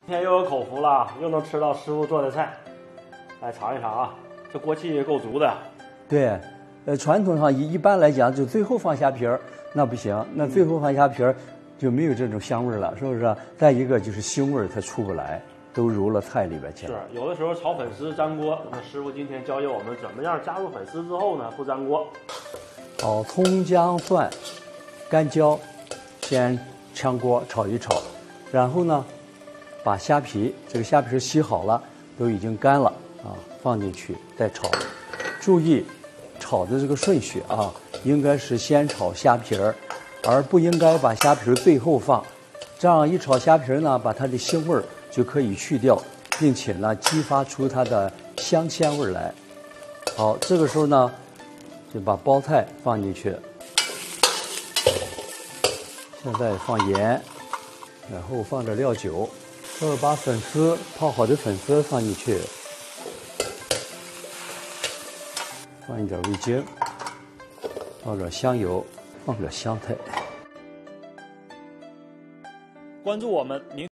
今天又有口福了，又能吃到师傅做的菜，来尝一尝啊！这锅气够足的。 对，传统上一般来讲，就最后放虾皮儿，那不行，那最后放虾皮儿就没有这种香味了，是不是？再一个就是腥味它出不来，都揉了菜里边去了。 是，有的时候炒粉丝粘锅，那师傅今天教教我们怎么样加入粉丝之后呢不粘锅。 好，葱姜蒜、干椒，先炝锅炒一炒，然后呢，把虾皮这个虾皮洗好了，都已经干了啊，放进去再炒。注意炒的这个顺序啊，应该是先炒虾皮儿，而不应该把虾皮儿最后放。这样一炒虾皮儿呢，把它的腥味儿就可以去掉，并且呢，激发出它的香鲜味儿来。好，这个时候呢，就把包菜放进去。现在放盐，然后放点料酒，这儿把粉丝泡好的粉丝放进去，放一点味精，放点香油，放点香菜。 关注我们，明